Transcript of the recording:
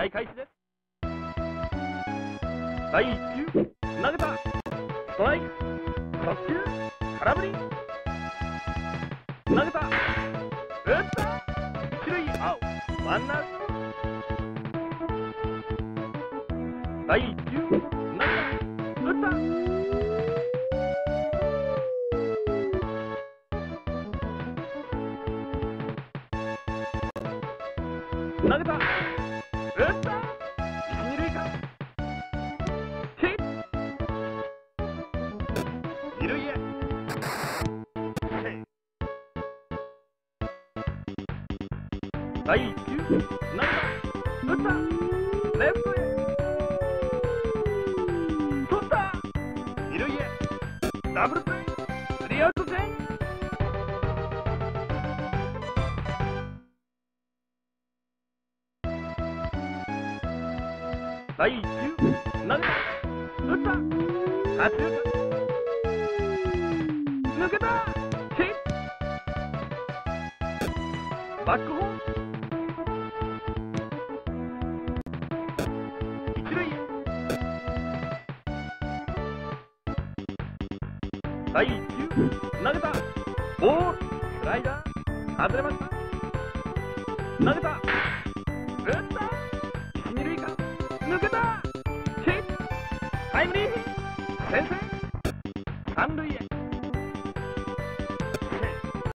合開始です。第1球、投げた。ストライク。速球、空振り。投げた。打った。一塁アウト。ワンアウト。第1球、投げた。打った。投げた。打った。一二塁間。ヒット。二塁へ。第1球、投げた。打った。レフトへ。取った。二塁へ。ダブルプレー。スリーアウト戦。第1球、投げた。打った。左中間。抜けた。ヒット。バックホーム。一塁へ。第1球、投げた。ボール。スライダー。外れました。投げた。打った。一二塁間。抜けた。ヒット。タイムリーヒット。先制。